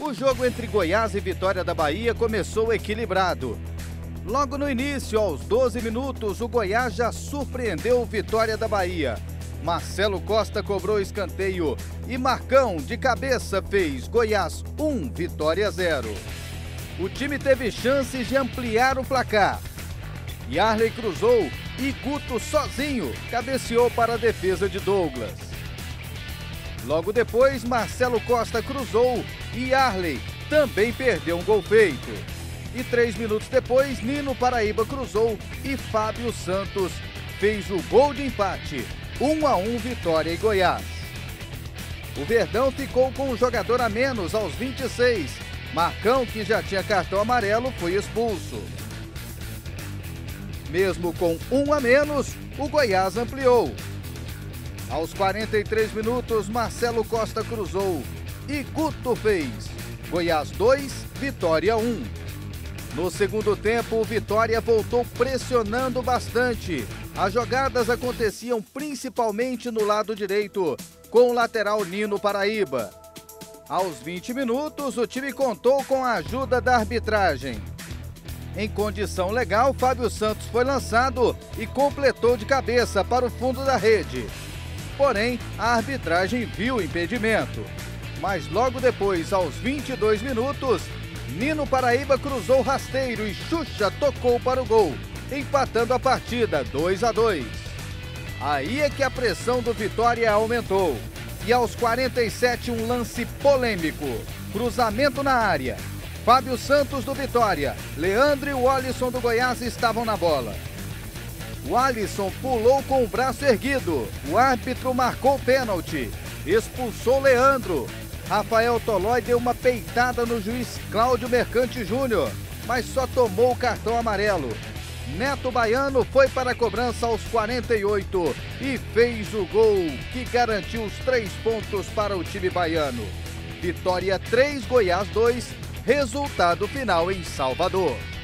O jogo entre Goiás e Vitória da Bahia começou equilibrado. Logo no início, aos 12 minutos, o Goiás já surpreendeu o Vitória da Bahia. Marcelo Costa cobrou escanteio e Marcão, de cabeça, fez Goiás 1, Vitória 0. O time teve chances de ampliar o placar. Yarley cruzou e Guto sozinho cabeceou para a defesa de Douglas. Logo depois, Marcelo Costa cruzou e Yarley também perdeu um gol feito. E 3 minutos depois, Nino Paraíba cruzou e Fábio Santos fez o gol de empate. 1-1 Vitória e Goiás. O Verdão ficou com um jogador a menos aos 26. Marcão, que já tinha cartão amarelo, foi expulso. Mesmo com 1 a menos, o Goiás ampliou. Aos 43 minutos, Marcelo Costa cruzou e Guto fez. Goiás 2, Vitória 1. No segundo tempo, o Vitória voltou pressionando bastante. As jogadas aconteciam principalmente no lado direito, com o lateral Nino Paraíba. Aos 20 minutos, o time contou com a ajuda da arbitragem. Em condição legal, Fábio Santos foi lançado e completou de cabeça para o fundo da rede. Porém, a arbitragem viu o impedimento. Mas logo depois, aos 22 minutos, Nino Paraíba cruzou rasteiro e Xuxa tocou para o gol, empatando a partida 2-2. Aí é que a pressão do Vitória aumentou. E aos 47, um lance polêmico. Cruzamento na área. Fábio Santos do Vitória, Leandro e o Alisson do Goiás estavam na bola. O Alisson pulou com o braço erguido. O árbitro marcou pênalti. Expulsou Leandro. Rafael Tolói deu uma peitada no juiz Cláudio Mercante Júnior, mas só tomou o cartão amarelo. Neto Baiano foi para a cobrança aos 48 e fez o gol que garantiu os 3 pontos para o time baiano. Vitória 3, Goiás 2, resultado final em Salvador.